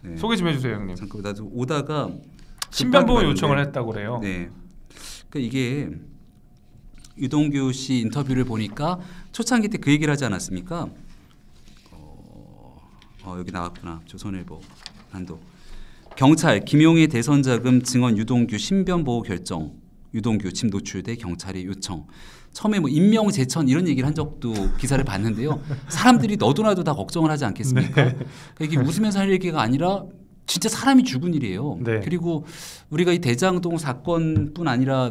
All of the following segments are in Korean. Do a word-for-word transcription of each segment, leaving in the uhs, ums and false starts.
네. 소개 좀 해주세요, 형님. 잠깐 나도 오다가 신변보호 요청을 했다고 그래요. 네. 그러니까 이게 유동규 씨 인터뷰를 보니까 초창기 때 그 얘기를 하지 않았습니까? 어, 어, 여기 나왔구나. 조선일보 한도. 경찰 김용희 대선 자금 증언 유동규 신변보호 결정. 유동규 집 노출돼 경찰이 요청. 처음에 뭐 임명 제천 이런 얘기를 한 적도 기사를 봤는데요. 사람들이 너도나도 다 걱정을 하지 않겠습니까? 네. 그러니까 이게 웃으면서 할 얘기가 아니라 진짜 사람이 죽은 일이에요. 네. 그리고 우리가 이 대장동 사건뿐 아니라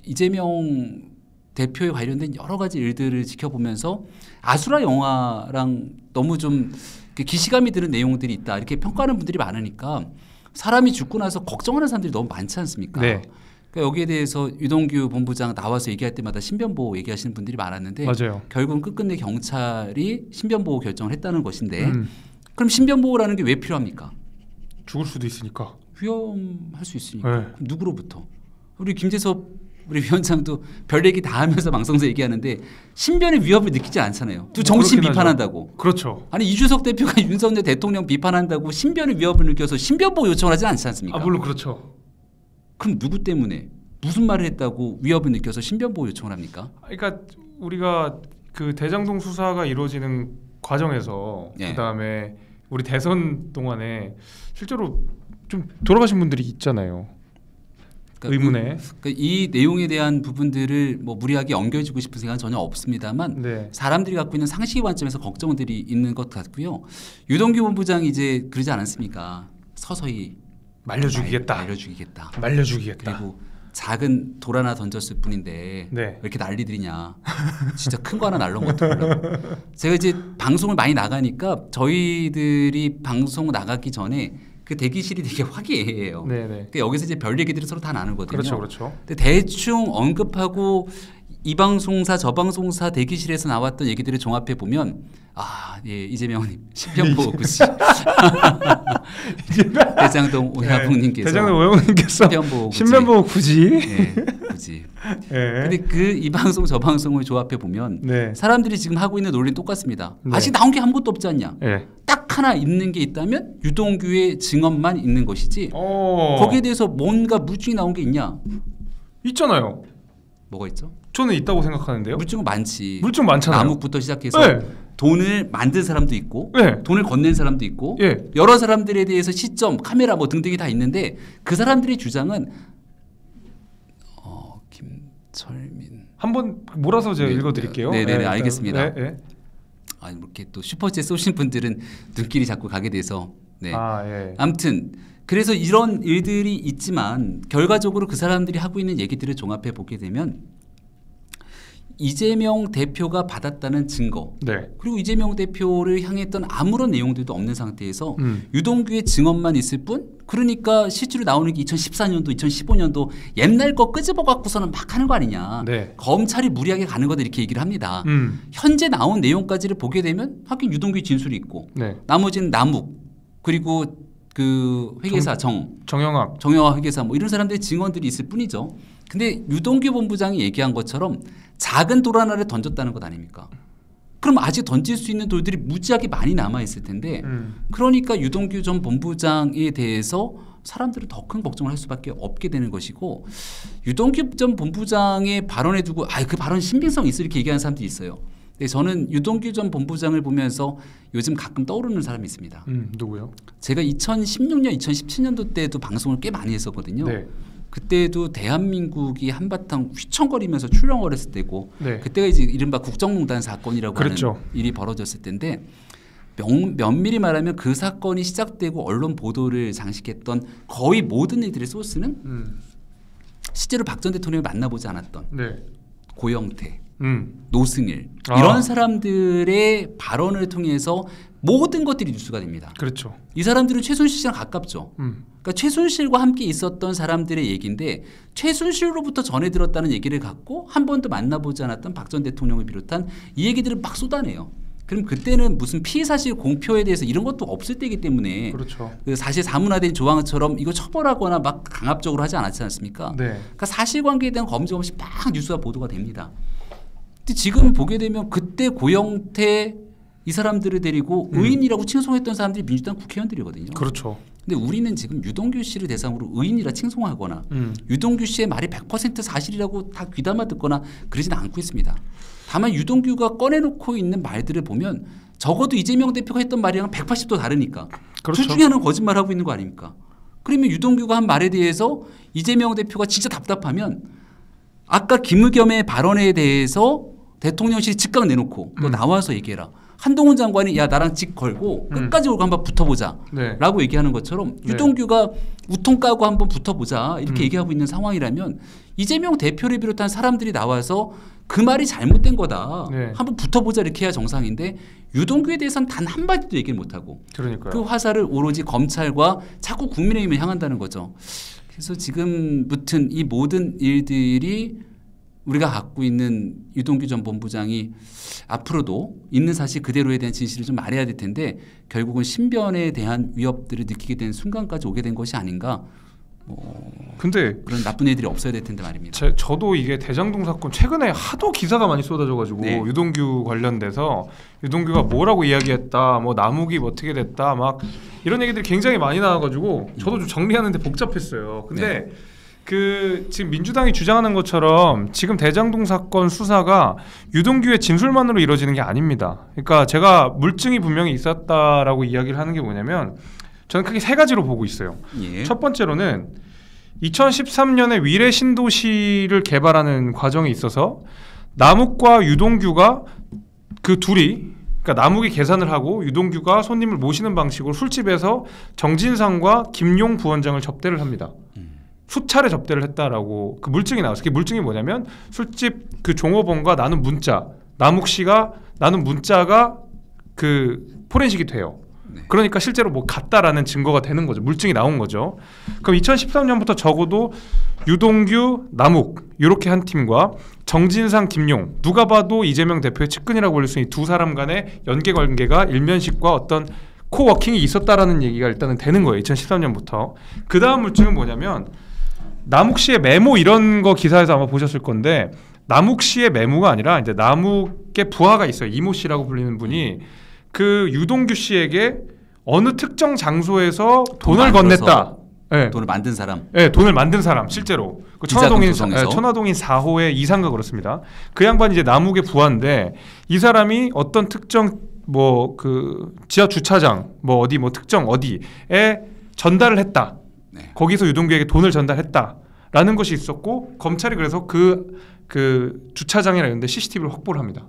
이재명 대표에 관련된 여러 가지 일들을 지켜보면서 아수라 영화랑 너무 좀 기시감이 드는 내용들이 있다 이렇게 평가하는 분들이 많으니까 사람이 죽고 나서 걱정하는 사람들이 너무 많지 않습니까? 네. 그러니까 여기에 대해서 유동규 본부장 나와서 얘기할 때마다 신변보호 얘기하시는 분들이 많았는데 맞아요. 결국은 끝끝내 경찰이 신변보호 결정을 했다는 것인데 음. 그럼 신변보호라는 게 왜 필요합니까? 죽을 수도 있으니까. 위험할 수 있으니까. 네. 그럼 누구로부터? 우리 김재섭 우리 위원장도 별 얘기 다 하면서 방송에서 얘기하는데 신변의 위협을 느끼지 않잖아요. 또 정신 비판한다고. 하죠. 그렇죠. 아니 이준석 대표가 윤석열 대통령 비판한다고 신변의 위협을 느껴서 신변보호 요청을 하지 않지 않습니까? 아 물론 그렇죠. 그럼 누구 때문에 무슨 말을 했다고 위협을 느껴서 신변보호 요청을 합니까? 그러니까 우리가 그 대장동 수사가 이루어지는 과정에서 예. 그다음에 우리 대선 동안에 실제로 좀 돌아가신 분들이 있잖아요. 그러니까 의문에. 그, 그러니까 이 내용에 대한 부분들을 뭐 무리하게 엉겨주고 싶은 생각은 전혀 없습니다만 네. 사람들이 갖고 있는 상식의 관점에서 걱정들이 있는 것 같고요. 유동규 본부장이 이제 그러지 않았습니까? 서서히 말려 죽이겠다. 말려 죽이겠다. 말려 죽이겠다. 그리고 작은 돌 하나 던졌을 뿐인데 네. 왜 이렇게 난리들이냐. 진짜 큰 거 하나 날라온 것도 몰라고. 제가 이제 방송을 많이 나가니까 저희들이 방송 나가기 전에 그 대기실이 되게 화기애애해요. 네네. 그러니까 여기서 이제 별 얘기들을 서로 다 나누거든요. 그렇죠, 그렇죠. 근데 대충 언급하고 이 방송사 저 방송사 대기실에서 나왔던 얘기들을 종합해 보면 아, 예, 이재명님 신변보호 굳이 대장동 오야붕님께서 네. 대장동 오야붕님께서 신변보호 굳이 신변보호 굳이 네, 굳이. 네. 근데 그 이 방송 저 방송을 조합해 보면 네. 사람들이 지금 하고 있는 논리는 똑같습니다. 네. 아직 나온 게 아무것도 없지 않냐. 네. 딱 하나 있는 게 있다면 유동규의 증언만 있는 것이지. 어... 거기에 대해서 뭔가 물증이 나온 게 있냐? 있잖아요. 뭐가 있죠? 저는 있다고 생각하는데요. 물증은 많지. 물증 많잖아요. 남욱부터 시작해서 네. 돈을 만든 사람도 있고 네. 돈을 건넨 사람도 있고 예. 여러 사람들에 대해서 시점, 카메라 뭐 등등이 다 있는데 그 사람들의 주장은 어, 김철민 한번 몰아서 제가 네, 읽어드릴게요. 네네네 네, 알겠습니다. 네, 네. 아니 뭐 이렇게 또 슈퍼챗 쏘신 분들은 눈길이 자꾸 가게 돼서 네. 아 예. 아무튼 그래서 이런 일들이 있지만 결과적으로 그 사람들이 하고 있는 얘기들을 종합해 보게 되면 이재명 대표가 받았다는 증거 네. 그리고 이재명 대표를 향했던 아무런 내용들도 없는 상태에서 음. 유동규의 증언만 있을 뿐 그러니까 실제로 나오는 게 이천십사 년도 이천십오 년도 옛날 거 끄집어 갖고서는 막 하는 거 아니냐. 네. 검찰이 무리하게 가는 거다 이렇게 얘기를 합니다. 음. 현재 나온 내용까지를 보게 되면 하긴 유동규의 진술이 있고 네. 나머지는 남욱 그리고 그 회계사 정, 정영학 정영학 회계사 뭐 이런 사람들의 증언들이 있을 뿐이죠. 근데 유동규 본부장이 얘기한 것처럼 작은 돌 하나를 던졌다는 것 아닙니까? 그럼 아직 던질 수 있는 돌들이 무지하게 많이 남아 있을 텐데 음. 그러니까 유동규 전 본부장에 대해서 사람들은 더 큰 걱정을 할 수밖에 없게 되는 것이고 유동규 전 본부장의 발언에 두고 아 그 발언 신빙성이 있어 이렇게 얘기하는 사람들이 있어요. 근데 저는 유동규 전 본부장을 보면서 요즘 가끔 떠오르는 사람이 있습니다. 음, 누구요? 제가 이천십육 년, 이천십칠 년도 때도 방송을 꽤 많이 했었거든요. 네. 그때도 대한민국이 한바탕 휘청거리면서 출렁을 했을 때고 네. 그때가 이제 이른바 국정농단 사건이라고 그렇죠. 하는 일이 벌어졌을 때인데 명, 면밀히 말하면 그 사건이 시작되고 언론 보도를 장식했던 거의 모든 이들의 소스는 음. 실제로 박 전 대통령을 만나보지 않았던 네. 고영태, 음. 노승일 아. 이런 사람들의 발언을 통해서 모든 것들이 뉴스가 됩니다. 그렇죠. 이 사람들은 최순실 씨랑 가깝죠. 음. 그러니까 최순실과 함께 있었던 사람들의 얘기인데 최순실로부터 전해 들었다는 얘기를 갖고 한 번도 만나보지 않았던 박 전 대통령을 비롯한 이 얘기들을 막 쏟아내요. 그럼 그때는 무슨 피의사실 공표에 대해서 이런 것도 없을 때이기 때문에 그렇죠. 그 사실 사문화된 조항처럼 이거 처벌하거나 막 강압적으로 하지 않았지 않습니까? 네. 그러니까 사실관계에 대한 검증 없이 막 뉴스가 보도가 됩니다. 근데 지금 보게 되면 그때 고영태 이 사람들을 데리고 음. 의인이라고 칭송했던 사람들이 민주당 국회의원들이거든요. 그렇죠. 근데 우리는 지금 유동규 씨를 대상으로 의인이라 칭송하거나 음. 유동규 씨의 말이 백 퍼센트 사실이라고 다 귀담아 듣거나 그러지는 않고 있습니다. 다만 유동규가 꺼내놓고 있는 말들을 보면 적어도 이재명 대표가 했던 말이랑 백팔십 도 다르니까 그렇죠. 둘 중에 하나는 거짓말하고 있는 거 아닙니까? 그러면 유동규가 한 말에 대해서 이재명 대표가 진짜 답답하면 아까 김의겸의 발언에 대해서 대통령실이 즉각 내놓고 너 음. 나와서 얘기해라. 한동훈 장관이 야 나랑 직 걸고 끝까지 오고 한번 붙어보자 네. 라고 얘기하는 것처럼 네. 유동규가 우통 까고 한번 붙어보자 이렇게 음. 얘기하고 있는 상황이라면 이재명 대표를 비롯한 사람들이 나와서 그 말이 잘못된 거다. 네. 한번 붙어보자 이렇게 해야 정상인데 유동규에 대해서는 단 한마디도 얘기를 못하고 그러니까요. 그 화살을 오로지 검찰과 자꾸 국민의힘을 향한다는 거죠. 그래서 지금 무튼 이 모든 일들이 우리가 갖고 있는 유동규 전 본부장이 앞으로도 있는 사실 그대로에 대한 진실을 좀 말해야 될 텐데 결국은 신변에 대한 위협들을 느끼게 된 순간까지 오게 된 것이 아닌가. 뭐 근데 그런 나쁜 일들이 없어야 될 텐데 말입니다. 제, 저도 이게 대장동 사건 최근에 하도 기사가 많이 쏟아져가지고 네. 유동규 관련돼서 유동규가 뭐라고 이야기했다, 뭐 남욱이 뭐 어떻게 됐다, 막 이런 얘기들이 굉장히 많이 나와가지고 저도 좀 정리하는데 복잡했어요. 근데 네. 그 지금 민주당이 주장하는 것처럼 지금 대장동 사건 수사가 유동규의 진술만으로 이루어지는 게 아닙니다. 그러니까 제가 물증이 분명히 있었다라고 이야기를 하는 게 뭐냐면 저는 크게 세 가지로 보고 있어요. 예. 첫 번째로는 이천십삼 년에 위례 신도시를 개발하는 과정에 있어서 남욱과 유동규가 그 둘이 그러니까 남욱이 계산을 하고 유동규가 손님을 모시는 방식으로 술집에서 정진상과 김용 부원장을 접대를 합니다. 음. 수차례 접대를 했다라고 그 물증이 나왔어요. 그 물증이 뭐냐면 술집 그 종업원과 나눈 문자, 남욱 씨가 나눈 문자가 그 포렌식이 돼요. 네. 그러니까 실제로 뭐 같다라는 증거가 되는 거죠. 물증이 나온 거죠. 그럼 이천십삼 년부터 적어도 유동규, 남욱 이렇게 한 팀과 정진상, 김용 누가 봐도 이재명 대표의 측근이라고 불릴 수 있는 두 사람 간의 연계 관계가 일면식과 어떤 코워킹이 있었다라는 얘기가 일단은 되는 거예요. 이천십삼 년부터. 그 다음 물증은 뭐냐면 남욱 씨의 메모 이런 거 기사에서 아마 보셨을 건데 남욱 씨의 메모가 아니라 이제 남욱의 부하가 있어요. 이모 씨라고 불리는 분이 그 유동규 씨에게 어느 특정 장소에서 돈을 건넸다. 네. 돈을 만든 사람. 네, 돈을 만든 사람 실제로 그 천화동인 네, 천화동인 사 호의 이상가 그렇습니다. 그 양반이 이제 남욱의 부하인데 이 사람이 어떤 특정 뭐 그 지하 주차장 뭐 어디 뭐 특정 어디에 전달을 했다. 네. 거기서 유동규에게 돈을 전달했다라는 것이 있었고 검찰이 그래서 그, 그 주차장이나 이런 데 씨씨티비를 확보를 합니다.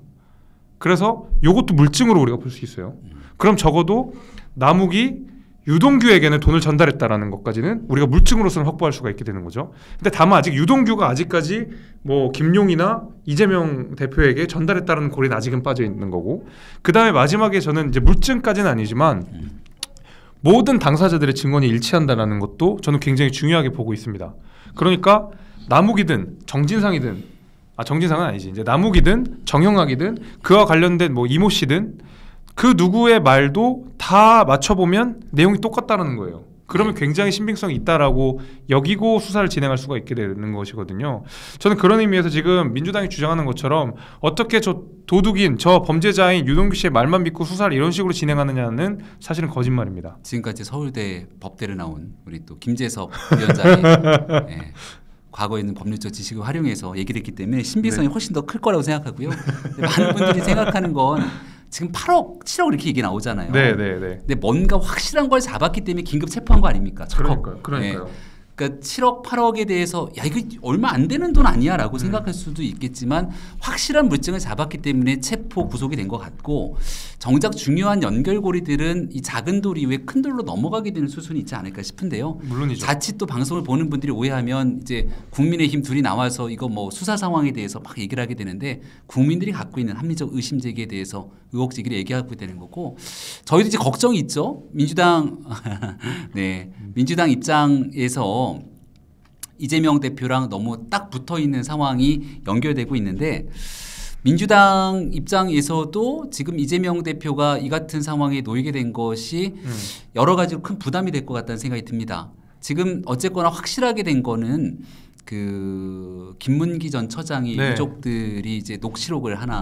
그래서 이것도 물증으로 우리가 볼 수 있어요. 그럼 적어도 남욱이 유동규에게는 돈을 전달했다라는 것까지는 우리가 물증으로서는 확보할 수가 있게 되는 거죠. 근데 다만 아직 유동규가 아직까지 뭐 김용이나 이재명 대표에게 전달했다는 고리는 아직은 빠져 있는 거고 그 다음에 마지막에 저는 이제 물증까지는 아니지만 모든 당사자들의 증언이 일치한다는 것도 저는 굉장히 중요하게 보고 있습니다. 그러니까 남욱이든 정진상이든 아 정진상은 아니지 이제 남욱이든 정형학이든 그와 관련된 뭐 이모 씨든 그 누구의 말도 다 맞춰보면 내용이 똑같다는 거예요. 그러면 굉장히 신빙성이 있다라고 여기고 수사를 진행할 수가 있게 되는 것이거든요. 저는 그런 의미에서 지금 민주당이 주장하는 것처럼 어떻게 저 도둑인 저 범죄자인 유동규 씨의 말만 믿고 수사를 이런 식으로 진행하느냐는 사실은 거짓말입니다. 지금까지 서울대 법대를 나온 우리 또 김재섭 위원장이 예, 과거에 있는 법률적 지식을 활용해서 얘기를 했기 때문에 신빙성이 네. 훨씬 더 클 거라고 생각하고요. 많은 분들이 생각하는 건 지금 팔억, 칠억 이렇게 얘기 나오잖아요. 네, 네, 네. 근데 뭔가 확실한 걸 잡았기 때문에 긴급 체포한 거 아닙니까? 그러니까요. 그러니까요. 예. 그러니까 칠억, 팔억에 대해서 야 이거 얼마 안 되는 돈 아니야라고 음. 생각할 수도 있겠지만 확실한 물증을 잡았기 때문에 체포 구속이 된 것 같고 정작 중요한 연결고리들은 이 작은 돌 이후에 큰 돌로 넘어가게 되는 수순이 있지 않을까 싶은데요. 물론이죠. 자칫 또 방송을 보는 분들이 오해하면 이제 국민의힘 둘이 나와서 이거 뭐 수사 상황에 대해서 막 얘기를 하게 되는데 국민들이 갖고 있는 합리적 의심 제기에 대해서 의혹 제기를 얘기하고 되는 거고 저희도 이제 걱정이 있죠. 민주당 네 민주당 입장에서 이재명 대표랑 너무 딱 붙어 있는 상황이 연결되고 있는데 민주당 입장에서도 지금 이재명 대표가 이 같은 상황에 놓이게 된 것이 음. 여러 가지로 큰 부담이 될 것 같다는 생각이 듭니다. 지금 어쨌거나 확실하게 된 거는 그 김문기 전 처장이 네. 유족들이 이제 녹취록을 하나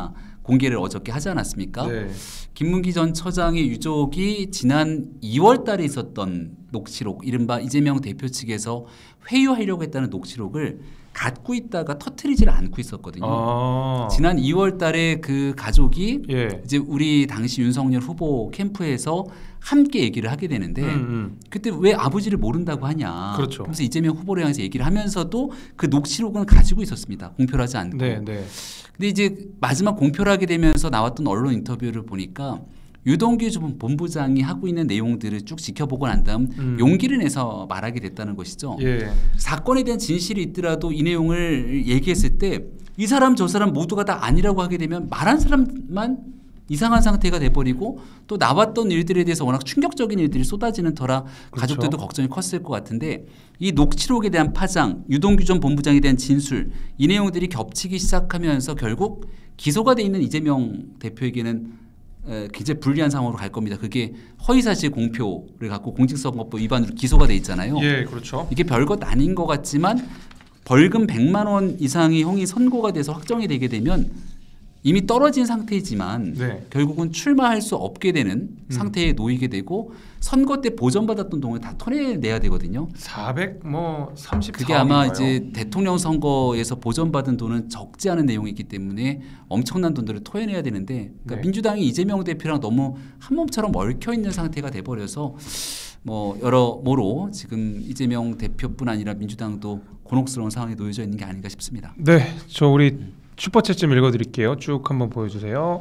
공개를 어저께 하지 않았습니까? 네. 김문기 전 처장의 유족이 지난 이월 달에 있었던 녹취록, 이른바 이재명 대표 측에서 회유하려고 했다는 녹취록을 갖고 있다가 터트리지를 않고 있었거든요. 아. 지난 이월 달에 그 가족이 예. 이제 우리 당시 윤석열 후보 캠프에서 함께 얘기를 하게 되는데 음, 음. 그때 왜 아버지를 모른다고 하냐. 그렇죠. 그래서 이재명 후보를 향해서 얘기를 하면서도 그 녹취록은 가지고 있었습니다. 공표를 하지 않고. 네, 네. 근데 이제 마지막 공표를 하게 되면서 나왔던 언론 인터뷰를 보니까 유동규 전 본부장이 하고 있는 내용들을 쭉 지켜보고 난 다음 음. 용기를 내서 말하게 됐다는 것이죠. 예. 사건에 대한 진실이 있더라도 이 내용을 얘기했을 때 이 사람 저 사람 모두가 다 아니라고 하게 되면 말한 사람만 이상한 상태가 돼버리고 또 나왔던 일들에 대해서 워낙 충격적인 일들이 쏟아지는 터라 그렇죠. 가족들도 걱정이 컸을 것 같은데 이 녹취록에 대한 파장, 유동규 전 본부장에 대한 진술 이 내용들이 겹치기 시작하면서 결국 기소가 돼 있는 이재명 대표에게는 에, 굉장히 불리한 상황으로 갈 겁니다. 그게 허위사실 공표를 갖고 공직선거법 위반으로 기소가 돼 있잖아요. 예, 그렇죠. 이게 별것 아닌 것 같지만 벌금 백만 원 이상의 형이 선고가 돼서 확정이 되게 되면 이미 떨어진 상태지만 네. 결국은 출마할 수 없게 되는 음. 상태에 놓이게 되고 선거 때 보전받았던 돈을 다 토해내야 되거든요. 사백 뭐 삼십사. 그게 아마 이제 대통령 선거에서 보전받은 돈은 적지 않은 내용이기 때문에 엄청난 돈들을 토해내야 되는데 그러니까 네. 민주당이 이재명 대표랑 너무 한 몸처럼 얽혀 있는 상태가 돼버려서 뭐 여러모로 지금 이재명 대표뿐 아니라 민주당도 곤혹스러운 상황에 놓여져 있는 게 아닌가 싶습니다. 네, 저 우리 슈퍼챗 좀 읽어드릴게요. 쭉 한번 보여주세요.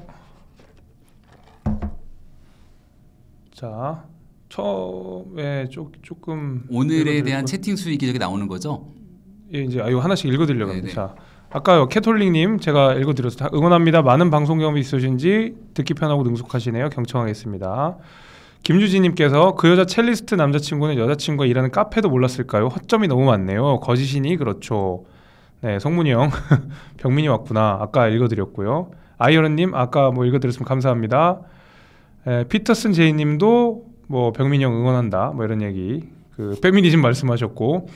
자, 처음에 조, 조금 오늘에 읽어드릴 대한 거- 채팅 수익이 저기 나오는 거죠? 예, 이제 아, 이거 하나씩 읽어드리려고 네네. 합니다. 자, 아까 캐톨릭님 제가 읽어드렸어요. 응원합니다. 많은 방송 경험이 있으신지 듣기 편하고 능숙하시네요. 경청하겠습니다. 김유진님께서 그 여자 첼리스트 남자친구는 여자친구가 일하는 카페도 몰랐을까요? 허점이 너무 많네요. 거짓이니 그렇죠. 네, 성문이 형, 병민이 왔구나. 아까 읽어드렸고요. 아이언님 아까 뭐 읽어드렸으면 감사합니다. 에, 피터슨 제이님도 뭐 병민이 형 응원한다. 뭐 이런 얘기. 그 페미니즘 말씀하셨고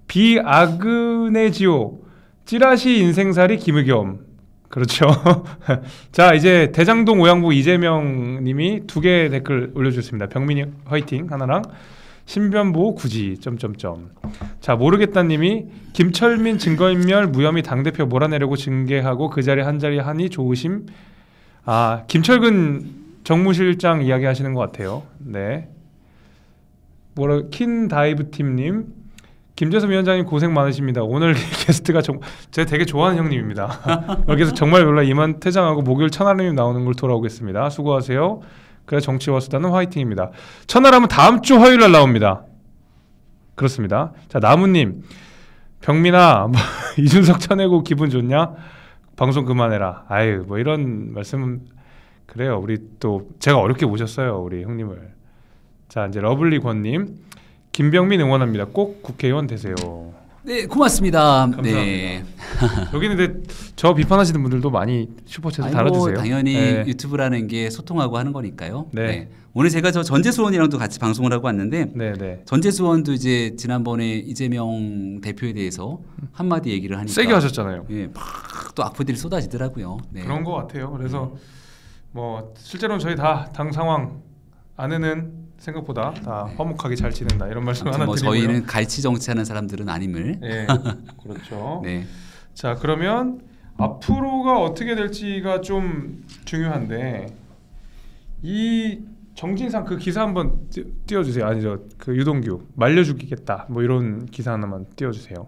비아그네지오 찌라시 인생살이 김의겸. 그렇죠. 자 이제 대장동 오양부 이재명님이 두 개 댓글 올려주셨습니다. 병민이 화이팅 하나랑 신변보호 굳이 점점점. 자 모르겠다님이 김철민 증거인멸 무혐의 당대표 몰아내려고 징계하고 그 자리에 한 자리 하니 좋으심. 아 김철근 정무실장 이야기 하시는 것 같아요. 네. 뭐라 킨 다이브 팀님 김재섭 위원장님 고생 많으십니다. 오늘 게스트가 정, 제가 되게 좋아하는 형님입니다. 여기서 정말 놀라 이만 퇴장하고 목요일 천하람님 나오는 걸 돌아오겠습니다. 수고하세요. 그래 정치와 수다는 화이팅입니다. 천하람은 다음 주 화요일 날 나옵니다. 그렇습니다. 자 나무님 병민아 뭐, 이준석 쳐내고 기분 좋냐? 방송 그만해라. 아유 뭐 이런 말씀은 그래요. 우리 또 제가 어렵게 모셨어요. 우리 형님을. 자 이제 러블리 권님 김병민 응원합니다. 꼭 국회의원 되세요. 네 고맙습니다. 감사합니다. 네. 여기는 근데 저 비판하시는 분들도 많이 슈퍼챗에 아니, 달아주세요. 뭐 당연히 네. 유튜브라는 게 소통하고 하는 거니까요. 네. 오늘 제가 저 전재수원이랑도 같이 방송을 하고 왔는데 네, 네. 전재수원도 이제 지난번에 이재명 대표에 대해서 한마디 얘기를 하니까 세게 하셨잖아요. 예, 막 또 악플들이 쏟아지더라고요. 네. 그런 것 같아요. 그래서 뭐 실제로는 저희 다 당 상황 아내는 생각보다 다 화목하게 잘 지낸다 이런 말씀 아무튼 하나 뭐 드리고요. 저희는 갈치 정치하는 사람들은 아님을. 네, 그렇죠. 네. 자 그러면 앞으로가 어떻게 될지가 좀 중요한데 이 정진상 그 기사 한번 띄, 띄워주세요. 아니죠 그 유동규 말려 죽이겠다 뭐 이런 기사 하나만 띄워주세요.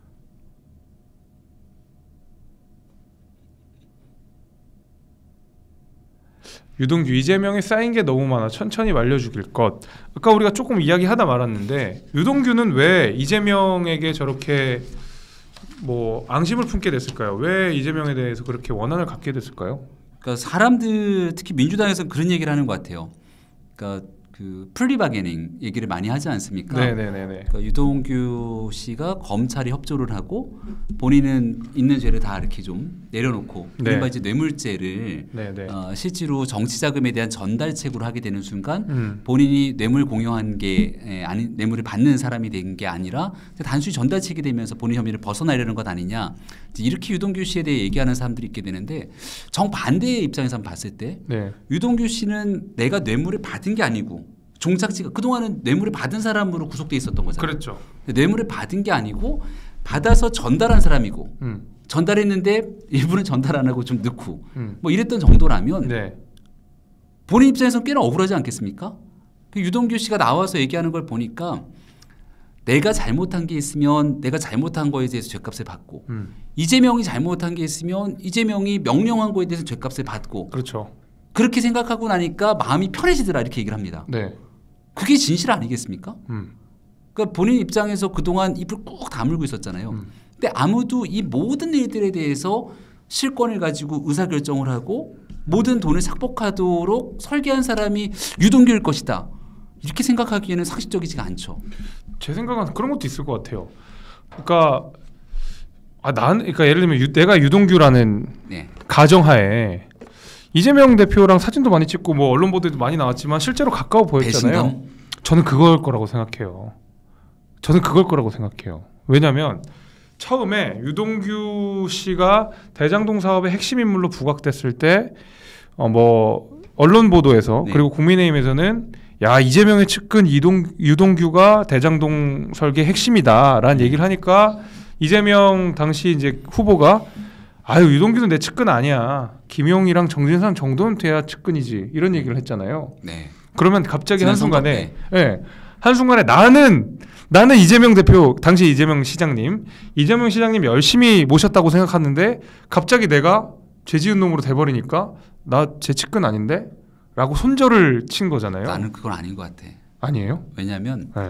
유동규 이재명에 쌓인 게 너무 많아 천천히 말려 죽일 것. 아까 우리가 조금 이야기하다 말았는데 유동규는 왜 이재명에게 저렇게 뭐 앙심을 품게 됐을까요? 왜 이재명에 대해서 그렇게 원한을 갖게 됐을까요? 그러니까 사람들 특히 민주당에서 그런 얘기를 하는 것 같아요. 그러니까 그 플리바게닝 얘기를 많이 하지 않습니까? 네네네. 그러니까 유동규 씨가 검찰이 협조를 하고 본인은 있는 죄를 다 이렇게 좀 내려놓고 네. 이른바 이제 뇌물죄를 네네. 어, 실제로 정치 자금에 대한 전달책으로 하게 되는 순간 음. 본인이 뇌물 공여한 게 에, 아니 뇌물을 받는 사람이 된 게 아니라 단순히 전달책이 되면서 본인 혐의를 벗어나려는 것 아니냐 이렇게 유동규 씨에 대해 얘기하는 사람들이 있게 되는데 정반대의 입장에서 한번 봤을 때 네. 유동규 씨는 내가 뇌물을 받은 게 아니고 종착지가 그동안은 뇌물을 받은 사람으로 구속돼 있었던 거잖아요. 그렇죠. 뇌물을 받은 게 아니고 받아서 전달한 사람이고 음. 전달했는데 일부는 전달 안 하고 좀 넣고 음. 뭐 이랬던 정도라면 네. 본인 입장에서는 꽤나 억울하지 않겠습니까? 그 유동규 씨가 나와서 얘기하는 걸 보니까 내가 잘못한 게 있으면 내가 잘못한 거에 대해서 죄값을 받고 음. 이재명이 잘못한 게 있으면 이재명이 명령한 거에 대해서 죄값을 받고 그렇죠. 그렇게 생각하고 나니까 마음이 편해지더라 이렇게 얘기를 합니다. 네. 그게 진실 아니겠습니까? 음. 그러니까 본인 입장에서 그동안 입을 꾹 다물고 있었잖아요. 음. 근데 아무도 이 모든 일들에 대해서 실권을 가지고 의사결정을 하고 모든 돈을 삭복하도록 설계한 사람이 유동규일 것이다. 이렇게 생각하기에는 상식적이지가 않죠. 제 생각은 그런 것도 있을 것 같아요. 그러니까 아, 난 그러니까 예를 들면 유, 내가 유동규라는 네. 가정하에 이재명 대표랑 사진도 많이 찍고 뭐 언론 보도에도 많이 나왔지만 실제로 가까워 보였잖아요. 배신감? 저는 그걸 거라고 생각해요. 저는 그걸 거라고 생각해요. 왜냐하면 처음에 유동규 씨가 대장동 사업의 핵심 인물로 부각됐을 때 어 뭐 언론 보도에서 네. 그리고 국민의힘에서는 야 이재명의 측근 이동, 유동규가 대장동 설계 핵심이다라는 네. 얘기를 하니까 이재명 당시 이제 후보가 아유 유동규는 내 측근 아니야. 김용이랑 정진상 정도는 돼야 측근이지. 이런 얘기를 했잖아요. 네. 그러면 갑자기 지난 한순간에 예. 한순간에 나는 나는 이재명 대표 당시 이재명 시장님 이재명 시장님 열심히 모셨다고 생각하는데 갑자기 내가 죄지은 놈으로 돼버리니까 나 제 측근 아닌데? 라고 손절을 친 거잖아요. 나는 그건 아닌 것 같아. 아니에요? 왜냐하면 네.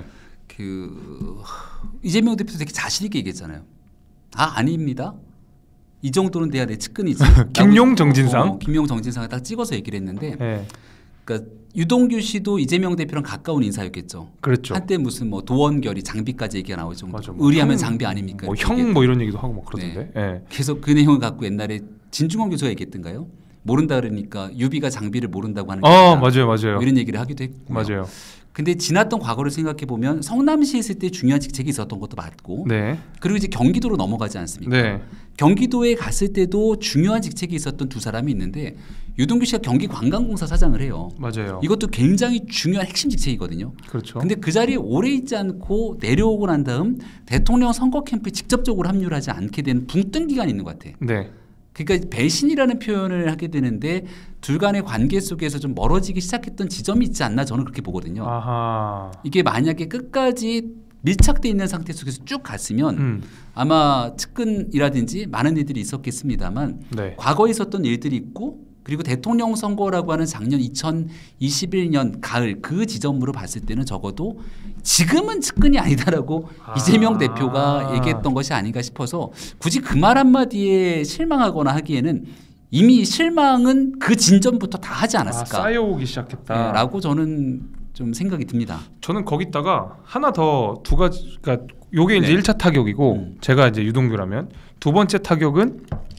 그 이재명 대표도 되게 자신 있게 얘기했잖아요. 아 아닙니다. 이 정도는 돼야 내 측근이지. 김용 정진상. 어, 김용 정진상을 딱 찍어서 얘기를 했는데, 네. 그러니까 유동규 씨도 이재명 대표랑 가까운 인사였겠죠. 그렇죠. 한때 무슨 뭐 도원결이 장비까지 얘기가 나올 정도. 맞아, 뭐 의리하면 형, 장비 아닙니까? 뭐 이렇게 형 얘기했- 뭐 이런 얘기도 하고 막 그러던데. 네. 계속 그 내용을 갖고 옛날에 진중권 교수가 얘기했던가요? 모른다 그러니까 유비가 장비를 모른다고 하는 어 거다. 맞아요, 맞아요, 이런 얘기를 하기도 했고. 맞아요. 근데 지났던 과거를 생각해 보면 성남시에 있을 때 중요한 직책이 있었던 것도 맞고, 네, 그리고 이제 경기도로 넘어가지 않습니까? 네, 경기도에 갔을 때도 중요한 직책이 있었던 두 사람이 있는데 유동규 씨가 경기관광공사 사장을 해요. 맞아요. 이것도 굉장히 중요한 핵심 직책이거든요. 그렇죠. 근데 그 자리에 오래 있지 않고 내려오고 난 다음 대통령 선거 캠프에 직접적으로 합류를 하지 않게 되는 붕 뜬 기간이 있는 것 같아. 네, 그러니까 배신이라는 표현을 하게 되는데 둘 간의 관계 속에서 좀 멀어지기 시작했던 지점이 있지 않나 저는 그렇게 보거든요. 아하. 이게 만약에 끝까지 밀착돼 있는 상태 속에서 쭉 갔으면 음, 아마 측근이라든지 많은 일들이 있었겠습니다만 네, 과거에 있었던 일들이 있고 그리고 대통령 선거라고 하는 작년 이천이십일 년 가을 그 지점으로 봤을 때는 적어도 지금은 측근이 아니다라고 아. 이재명 대표가 얘기했던 것이 아닌가 싶어서 굳이 그 말 한마디에 실망하거나 하기에는 이미 실망은 그 진전부터 다 하지 아, 않았을까 쌓여오기 시작했다. 네, 라고 저는 좀 생각이 듭니다. 저는 거기다가 하나 더 두 가지, 그러니까 요게 이제 네. 일 차 타격이고 음. 제가 이제 유동규라면 두 번째 타격은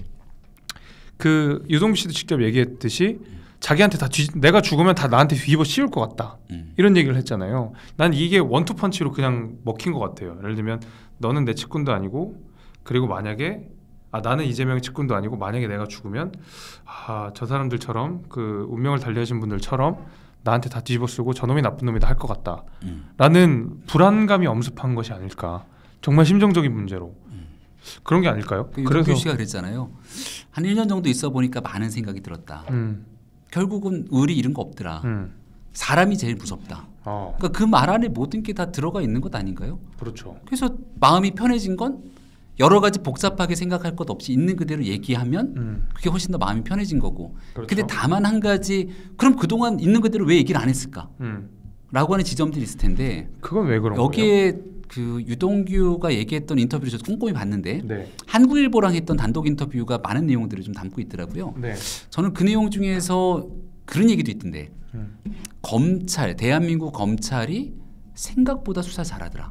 그 유동규 씨도 직접 얘기했듯이 자기한테 다 뒤, 내가 죽으면 다 나한테 뒤집어 씌울 것 같다. 음. 이런 얘기를 했잖아요. 난 이게 원투펀치로 그냥 먹힌 것 같아요. 예를 들면 너는 내 측근도 아니고 그리고 만약에 아 나는 이재명의 측근도 아니고 만약에 내가 죽으면 아 저 사람들처럼 그 운명을 달리하신 분들처럼 나한테 다 뒤집어 쓰고 저놈이 나쁜 놈이다 할 것 같다 음. 라는 불안감이 엄습한 것이 아닐까. 정말 심정적인 문제로 음. 그런 게 아닐까요? 그 유동규 씨가 그랬잖아요. 한 일 년 정도 있어 보니까 많은 생각이 들었다. 음, 결국은 의리 이런 거 없더라. 음. 사람이 제일 무섭다. 어, 그러니까 그 말 안에 모든 게 다 들어가 있는 것 아닌가요? 그렇죠. 그래서 마음이 편해진 건 여러 가지 복잡하게 생각할 것 없이 있는 그대로 얘기하면 음, 그게 훨씬 더 마음이 편해진 거고. 그렇죠. 근데 다만 한 가지 그럼 그동안 있는 그대로 왜 얘기를 안 했을까? 음. 라고 하는 지점들이 있을 텐데 그건 왜 그런 거예요? 여기에 그 유동규가 얘기했던 인터뷰를 저도 꼼꼼히 봤는데 네, 한국일보랑 했던 단독 인터뷰가 많은 내용들을 좀 담고 있더라고요. 네, 저는 그 내용 중에서 그런 얘기도 있던데. 음. 검찰, 대한민국 검찰이 생각보다 수사 잘하더라.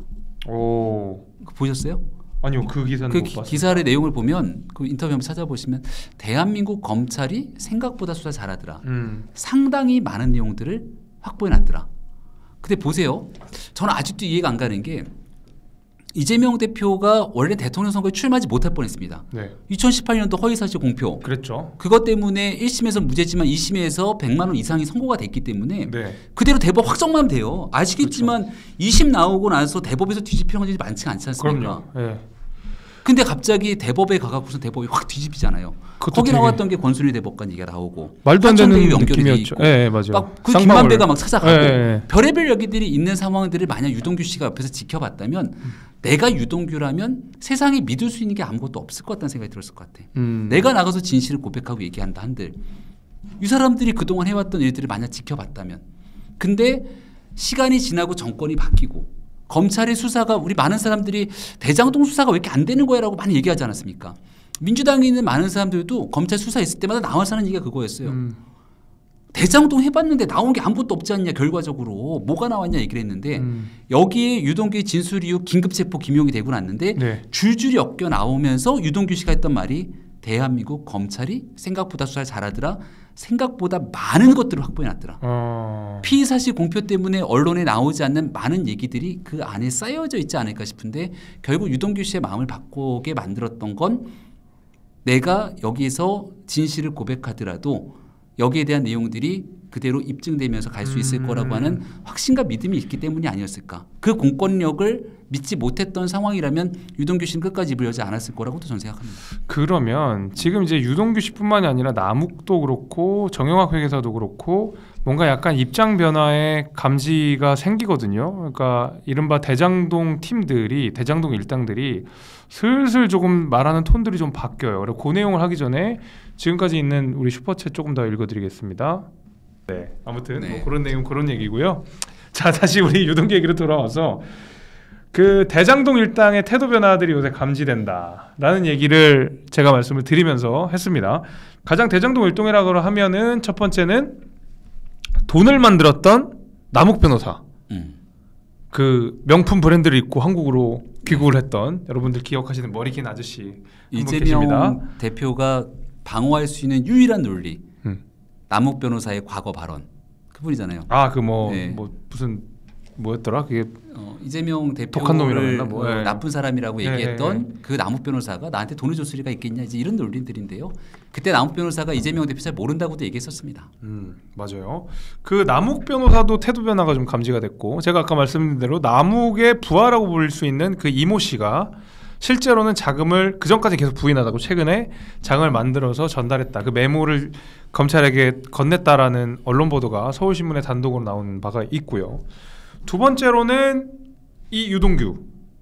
오. 그거 보셨어요? 아니요, 그 기사는 그 못 기, 봤어요. 기사의 내용을 보면 그 인터뷰 한번 찾아보시면 대한민국 검찰이 생각보다 수사 잘하더라. 음. 상당히 많은 내용들을 확보해놨더라. 근데 보세요. 저는 아직도 이해가 안 가는 게 이재명 대표가 원래 대통령 선거에 출마하지 못할 뻔했습니다. 네. 이천십팔 년도 허위사실 공표. 그랬죠. 그것 때문에 일 심에서 무죄지만 이 심에서 백만 원 이상이 선고가 됐기 때문에 네. 그대로 대법 확정만 하면 돼요. 아시겠지만 그렇죠. 이 심 나오고 나서 대법에서 뒤집히는 일이 많지가 않지 않습니까? 그럼요. 네. 근데 갑자기 대법에 가갖고서 대법이 확 뒤집히잖아요. 거기 되게... 나왔던 게 권순일 대법관 얘기가 나오고 말도 안 되는 연결이 돼 있고, 예, 네, 맞아요. 막그 김만배가 막 찾아가고 네, 네. 별의별 얘기들이 있는 상황들을 만약 유동규 씨가 옆에서 지켜봤다면 음. 내가 유동규라면 세상에 믿을 수 있는 게 아무것도 없을 것 같다는 생각이 들었을 것 같아. 음. 내가 나가서 진실을 고백하고 얘기한다 한들 이 사람들이 그동안 해왔던 일들을 만약 지켜봤다면 근데 시간이 지나고 정권이 바뀌고 검찰의 수사가 우리 많은 사람들이 대장동 수사가 왜 이렇게 안 되는 거야 라고 많이 얘기하지 않았습니까? 민주당에 있는 많은 사람들도 검찰 수사 있을 때마다 나와서 하는 얘기가 그거였어요. 음. 대장동 해봤는데 나온 게 아무것도 없지 않냐 결과적으로 뭐가 나왔냐 얘기를 했는데 음. 여기에 유동규의 진술 이후 긴급체포 김용이 되고 났는데 네. 줄줄이 엮여 나오면서 유동규 씨가 했던 말이 대한민국 검찰이 생각보다 수사를 잘하더라. 생각보다 많은 것들을 확보해놨더라. 어... 피의사실 공표 때문에 언론에 나오지 않는 많은 얘기들이 그 안에 쌓여져 있지 않을까 싶은데 결국 유동규 씨의 마음을 바꾸게 만들었던 건 내가 여기에서 진실을 고백하더라도 여기에 대한 내용들이 그대로 입증되면서 갈 수 있을 음... 거라고 하는 확신과 믿음이 있기 때문이 아니었을까. 그 공권력을 믿지 못했던 상황이라면 유동규 씨는 끝까지 입을 열지 않았을 거라고도 저는 생각합니다. 그러면 지금 이제 유동규 씨뿐만이 아니라 남욱도 그렇고 정영학 회계사도 그렇고 뭔가 약간 입장 변화의 감지가 생기거든요. 그러니까 이른바 대장동 팀들이 대장동 일당들이 슬슬 조금 말하는 톤들이 좀 바뀌어요. 그래서 그 내용을 하기 전에 지금까지 있는 우리 슈퍼챗 조금 더 읽어드리겠습니다. 네, 아무튼 네. 뭐 그런 내용 그런 얘기고요. 자, 다시 우리 유동규 얘기로 돌아와서 그 대장동 일당의 태도 변화들이 요새 감지된다라는 얘기를 제가 말씀을 드리면서 했습니다. 가장 대장동 일동이라고 하면은 첫 번째는 돈을 만들었던 남욱 변호사. 음. 그 명품 브랜드를 입고 한국으로 귀국을 했던 여러분들 기억하시는 머리 긴 아저씨 이재명 대표가 방어할 수 있는 유일한 논리. 음. 남욱 변호사의 과거 발언. 그분이잖아요. 아, 그 뭐 네. 뭐 무슨 뭐였더라? 그게 어, 이재명 대표를 뭐 네. 나쁜 사람이라고 네. 얘기했던 네. 그 남욱 변호사가 나한테 돈을 줄 리가 있겠냐 이제 이런 논리들인데요. 그때 남욱 변호사가 이재명 대표 잘 모른다고도 얘기했었습니다. 음, 맞아요. 그 남욱 변호사도 태도 변화가 좀 감지가 됐고 제가 아까 말씀드린 대로 남욱의 부하라고 불릴 수 있는 그 이모 씨가 실제로는 자금을 그 전까지 계속 부인하다고 최근에 장을 만들어서 전달했다. 그 메모를 검찰에게 건넸다라는 언론 보도가 서울신문에 단독으로 나온 바가 있고요. 두 번째로는 이 유동규,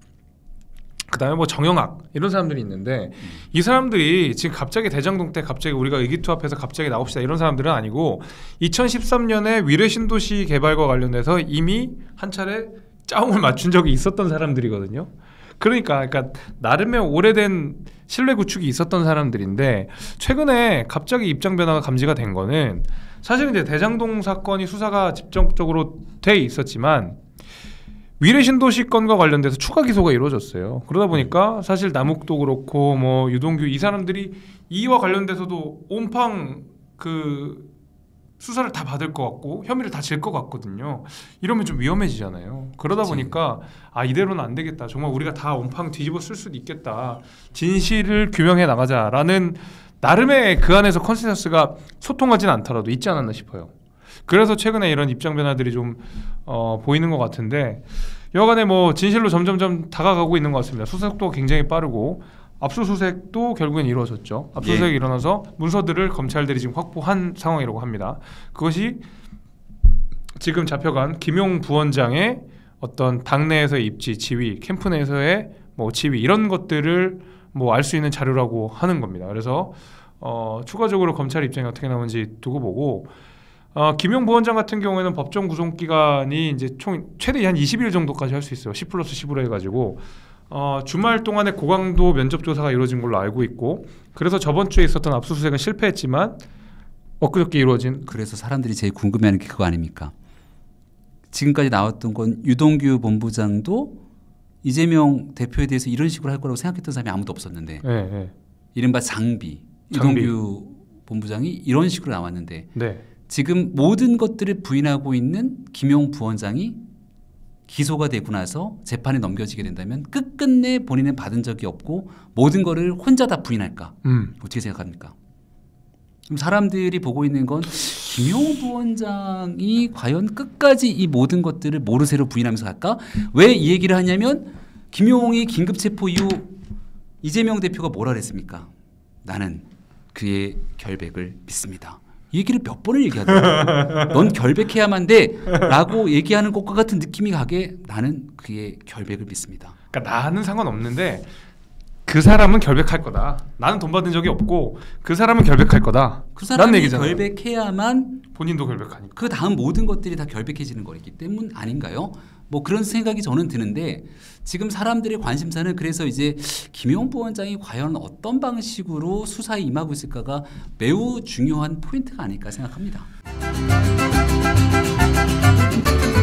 그 다음에 뭐 정영학 이런 사람들이 있는데 음. 이 사람들이 지금 갑자기 대장동 때 갑자기 우리가 의기투합해서 갑자기 나옵시다 이런 사람들은 아니고 이천십삼 년에 위례신도시 개발과 관련돼서 이미 한 차례 짜움을 맞춘 적이 있었던 사람들이거든요. 그러니까, 그러니까 나름의 오래된 신뢰 구축이 있었던 사람들인데 최근에 갑자기 입장 변화가 감지가 된 거는 사실 이제 대장동 사건이 수사가 집중적으로 돼 있었지만 위례신도시 건과 관련돼서 추가 기소가 이루어졌어요. 그러다 보니까 사실 남욱도 그렇고 뭐 유동규 이 사람들이 이와 관련돼서도 온팡 그 수사를 다 받을 것 같고 혐의를 다 질 것 같거든요. 이러면 좀 위험해지잖아요. 그러다 그치. 보니까 아 이대로는 안 되겠다. 정말 우리가 다 온팡 뒤집어 쓸 수도 있겠다. 진실을 규명해 나가자라는 나름의 그 안에서 컨센서스가 소통하진 않더라도 있지 않았나 싶어요. 그래서 최근에 이런 입장 변화들이 좀 어, 보이는 것 같은데 여간에 뭐 진실로 점점점 다가가고 있는 것 같습니다. 수사 속도가 굉장히 빠르고 압수수색도 결국엔 이루어졌죠. 압수수색이 예. 일어나서 문서들을 검찰들이 지금 확보한 상황이라고 합니다. 그것이 지금 잡혀간 김용 부원장의 어떤 당내에서의 입지, 지위, 캠프 내에서의 뭐 지위 이런 것들을 뭐 알 수 있는 자료라고 하는 겁니다. 그래서 어, 추가적으로 검찰 입장이 어떻게 나오는지 두고 보고 어, 김용 부원장 같은 경우에는 법정 구속 기간이 이제 총 최대 한 이십 일 정도까지 할 수 있어요. 십 플러스 십으로 해가지고 어, 주말 동안에 고강도 면접 조사가 이루어진 걸로 알고 있고 그래서 저번 주에 있었던 압수수색은 실패했지만 엊그저께 이루어진 그래서 사람들이 제일 궁금해하는 게 그거 아닙니까? 지금까지 나왔던 건 유동규 본부장도 이재명 대표에 대해서 이런 식으로 할 거라고 생각했던 사람이 아무도 없었는데 예, 예. 이른바 장비, 장비. 유동규 본부장이 이런 식으로 나왔는데 네. 지금 모든 것들을 부인하고 있는 김용 부원장이 기소가 되고 나서 재판에 넘겨지게 된다면 끝끝내 본인은 받은 적이 없고 모든 거를 혼자 다 부인할까? 음. 어떻게 생각합니까? 그럼 사람들이 보고 있는 건 김용 부원장이 과연 끝까지 이 모든 것들을 모르쇠로 부인하면서 갈까? 왜 이 얘기를 하냐면 김용이 긴급체포 이후 이재명 대표가 뭐라 그랬습니까? 나는 그의 결백을 믿습니다. 이 얘기를 몇 번을 얘기하더라고요. 넌 결백해야만 돼 라고 얘기하는 것과 같은 느낌이 가게 나는 그의 결백을 믿습니다. 그러니까 나는 상관없는데 그 사람은 결백할 거다. 나는 돈 받은 적이 없고 그 사람은 결백할 거다. 그 사람이 얘기잖아요. 결백해야만 본인도 결백하니까. 그 다음 모든 것들이 다 결백해지는 거기 때문 아닌가요? 뭐 그런 생각이 저는 드는데 지금 사람들의 관심사는 그래서 이제 김용 부원장이 과연 어떤 방식으로 수사에 임하고 있을까가 매우 중요한 포인트가 아닐까 생각합니다.